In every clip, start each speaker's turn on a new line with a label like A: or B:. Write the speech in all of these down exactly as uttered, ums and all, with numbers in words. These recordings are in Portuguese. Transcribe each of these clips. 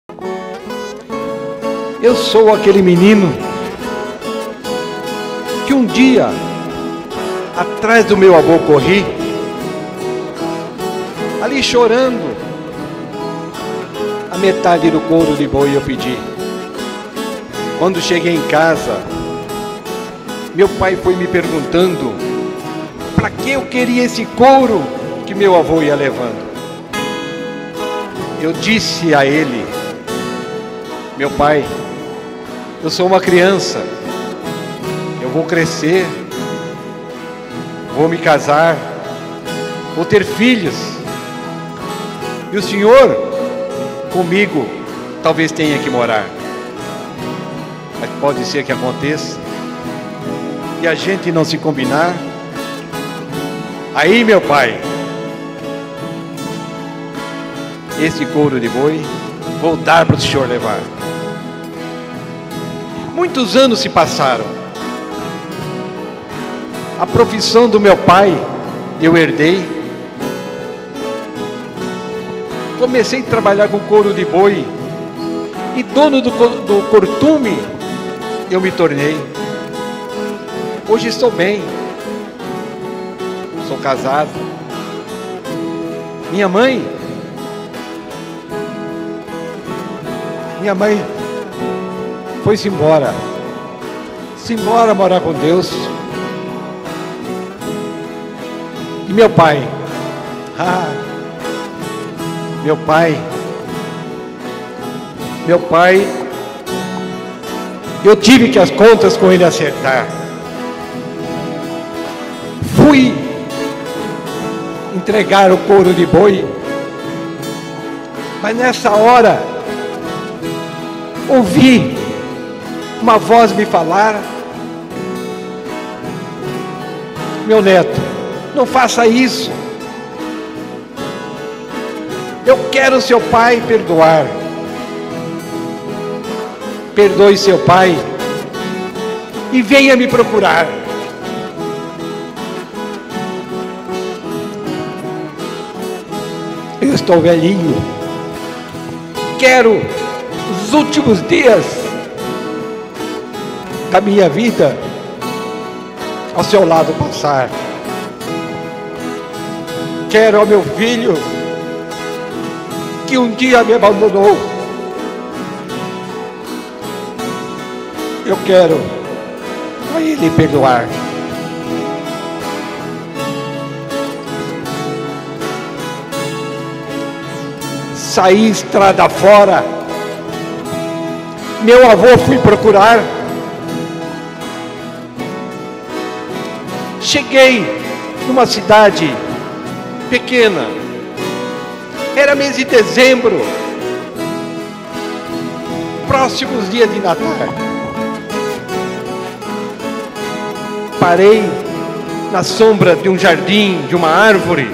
A: Eu sou aquele menino que um dia, atrás do meu avô corri, ali chorando, a metade do couro de boi eu pedi. Quando cheguei em casa, meu pai foi me perguntando para que eu queria esse couro que meu avô ia levando. Eu disse a ele: meu pai, eu sou uma criança, eu vou crescer, vou me casar, vou ter filhos, e o senhor comigo talvez tenha que morar, mas pode ser que aconteça e a gente não se combinar. Aí, meu pai, esse couro de boi vou dar para o senhor levar. Muitos anos se passaram. A profissão do meu pai eu herdei. Comecei a trabalhar com couro de boi e dono do, do cortume eu me tornei. Hoje estou bem, sou casado. Minha mãe, minha mãe foi-se embora, se embora morar com Deus. E meu pai, ah, meu pai, meu pai, eu tive que as contas com ele acertar. Fui entregar o couro de boi, mas nessa hora ouvi uma voz me falar: meu neto, não faça isso. Eu quero seu pai perdoar. Perdoe seu pai e venha me procurar. Eu estou velhinho, quero os últimos dias da minha vida ao seu lado passar. Quero ao meu filho que um dia me abandonou. Eu quero a ele perdoar. Saí estrada fora, meu avô fui procurar. Cheguei numa cidade pequena, era mês de dezembro, próximos dias de Natal. Parei na sombra de um jardim, de uma árvore,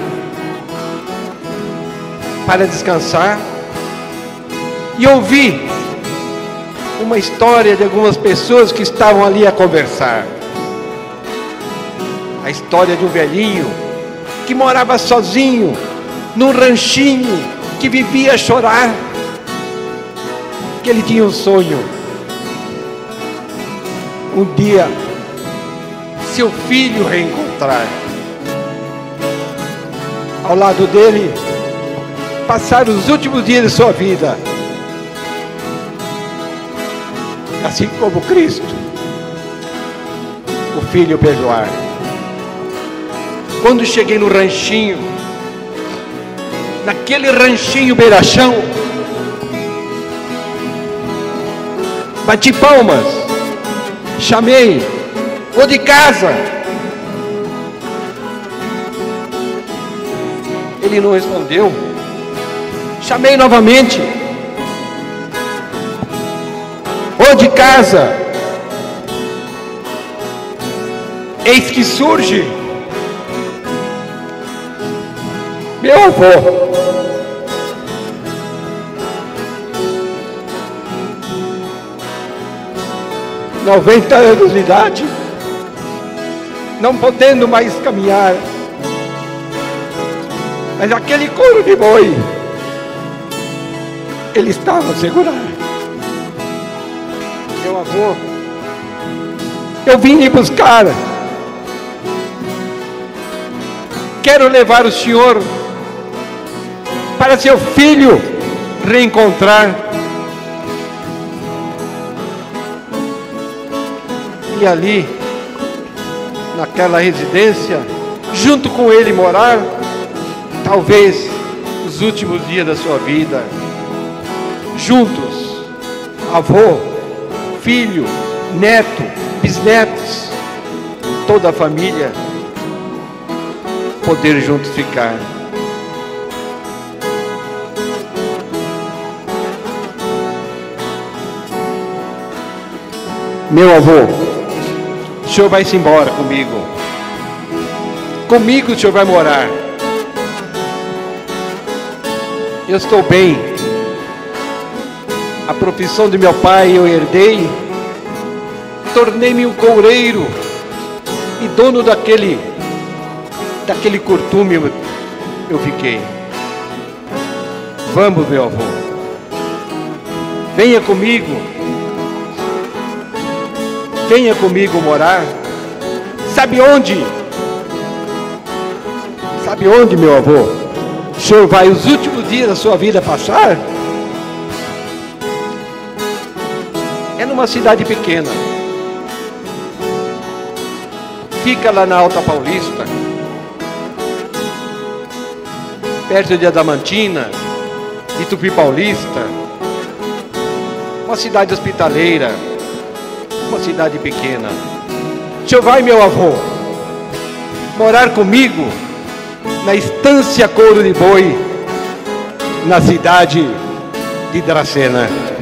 A: para descansar, e ouvi uma história de algumas pessoas que estavam ali a conversar. A história de um velhinho que morava sozinho num ranchinho, que vivia a chorar, que ele tinha um sonho: um dia seu filho reencontrar, ao lado dele passar os últimos dias de sua vida, assim como Cristo, o filho perdoar. Quando cheguei no ranchinho, naquele ranchinho beirachão, bati palmas, chamei: vou de casa. Ele não respondeu. Chamei novamente: ô de casa. Eis que surge meu avô. noventa anos de idade, não podendo mais caminhar, mas aquele couro de boi ele estava a segurar. Meu avô, eu vim lhe buscar. Quero levar o senhor para seu filho reencontrar. E ali, naquela residência, junto com ele morar, talvez os últimos dias da sua vida, juntos, avô, filho, neto, bisnetos, toda a família, poder juntos ficar. Meu avô, o senhor vai se embora comigo. Comigo o senhor vai morar. Eu estou bem. A profissão de meu pai eu herdei. Tornei-me um coureiro e dono daquele, daquele curtume eu, eu fiquei. Vamos, meu avô. Venha comigo. Venha comigo morar. Sabe onde? Sabe onde, meu avô? O senhor vai os últimos dias da sua vida passar? É numa cidade pequena. Fica lá na Alta Paulista, perto de Adamantina, de Tupi Paulista. Uma cidade hospitaleira, uma cidade pequena. O senhor vai, meu avô, morar comigo na Estância Couro de Boi, na cidade de Dracena.